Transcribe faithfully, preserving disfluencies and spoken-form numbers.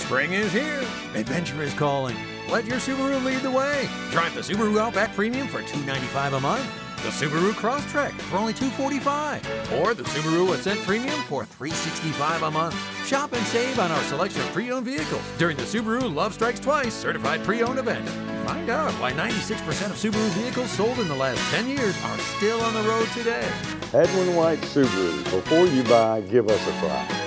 Spring is here. Adventure is calling. Let your Subaru lead the way. Drive the Subaru Outback Premium for two hundred ninety-five dollars a month. The Subaru Crosstrek for only two hundred forty-five dollars. Or the Subaru Ascent Premium for three hundred sixty-five dollars a month. Shop and save on our selection of pre-owned vehicles during the Subaru Love Strikes Twice certified pre-owned event. Find out why ninety-six percent of Subaru vehicles sold in the last ten years are still on the road today. Hadwin White Subaru. Before you buy, give us a try.